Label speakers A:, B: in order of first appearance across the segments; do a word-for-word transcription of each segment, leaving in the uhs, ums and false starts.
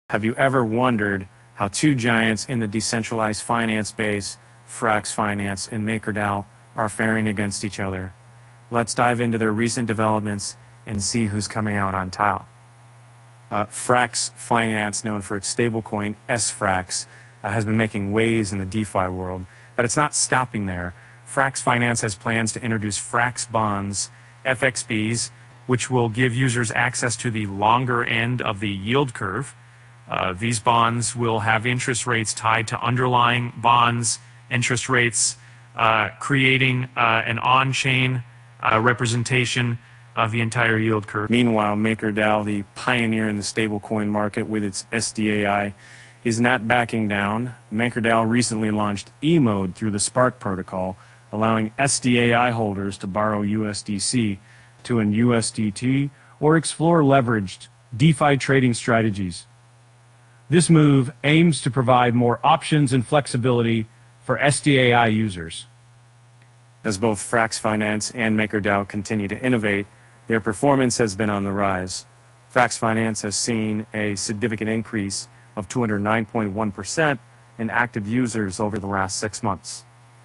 A: Have you ever wondered how two giants in the decentralized finance space, Frax Finance and MakerDAO, are faring against each other? Let's dive into their recent developments and see who's coming out on top. Uh, Frax Finance, known for its stablecoin S Frax, uh, has been making waves in the DeFi world, but it's not stopping there. Frax Finance has plans to introduce Frax bonds, F X Bs, which will give users access to the longer end of the yield curve. Uh, these bonds will have interest rates tied to underlying bonds, interest rates, uh, creating uh, an on-chain uh, representation of the entire yield curve. Meanwhile, MakerDAO, the pioneer in the stablecoin market with its S D A I, is not backing down. MakerDAO recently launched E-Mode through the Spark protocol, allowing S D A I holders to borrow U S D C to an U S D T or explore leveraged DeFi trading strategies. This move aims to provide more options and flexibility for S D A I users. As both Frax Finance and MakerDAO continue to innovate, their performance has been on the rise. Frax Finance has seen a significant increase of two hundred nine point one percent in active users over the last six months.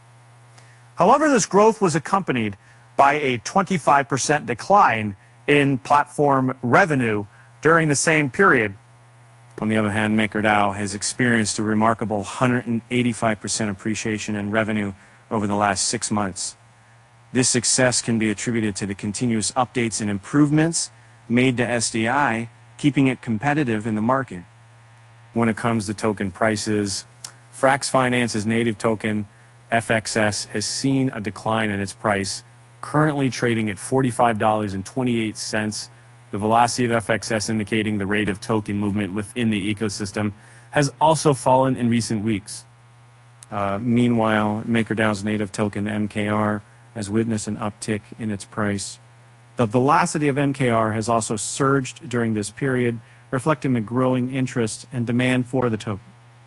A: However, this growth was accompanied by a twenty-five percent decline in platform revenue during the same period. On the other hand, MakerDAO has experienced a remarkable one hundred eighty-five percent appreciation in revenue over the last six months. This success can be attributed to the continuous updates and improvements made to S D I, keeping it competitive in the market. When it comes to token prices, Frax Finance's native token, F X S, has seen a decline in its price, currently trading at forty-five dollars and twenty-eight cents. The velocity of F X S, indicating the rate of token movement within the ecosystem, has also fallen in recent weeks. Uh, meanwhile, MakerDAO's native token M K R has witnessed an uptick in its price. The velocity of M K R has also surged during this period, reflecting the growing interest and demand for the token.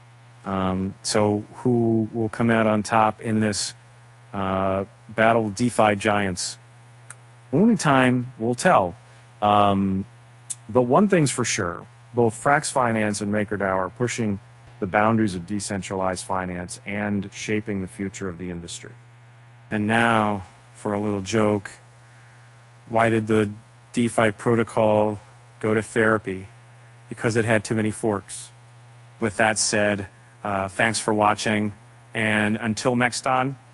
A: Um, so who will come out on top in this uh, battle of DeFi giants? Only time will tell. Um, but one thing's for sure, both Frax Finance and MakerDAO are pushing the boundaries of decentralized finance and shaping the future of the industry. And now, for a little joke, why did the DeFi protocol go to therapy? Because it had too many forks. With that said, uh, thanks for watching, and until next time,